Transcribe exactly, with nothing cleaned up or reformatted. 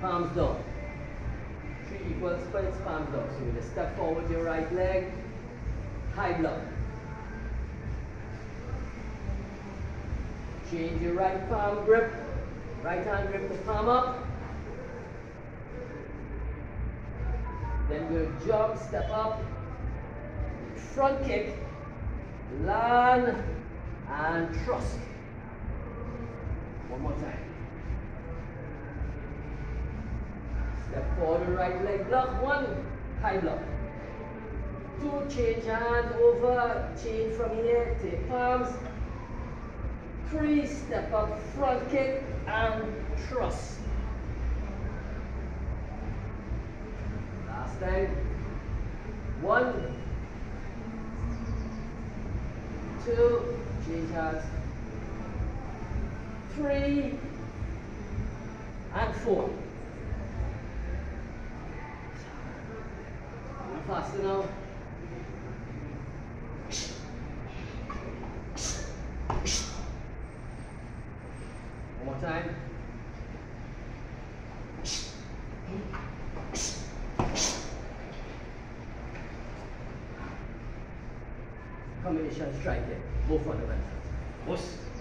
palms down. Three equal sprints, palms down. So you just step forward your right leg, high block. Change your right palm grip, right hand grip to palm up. Then we'll jump, step up, front kick, land, and thrust. One more time. Step forward, right leg block, one, high block. Two, change hands over, change from here, take palms. Three, step up, front kick, and thrust. Last time. One, two, change hands. Three, and four. Faster now. One more time. Combination strike it. Both fundamentals. Whoosh.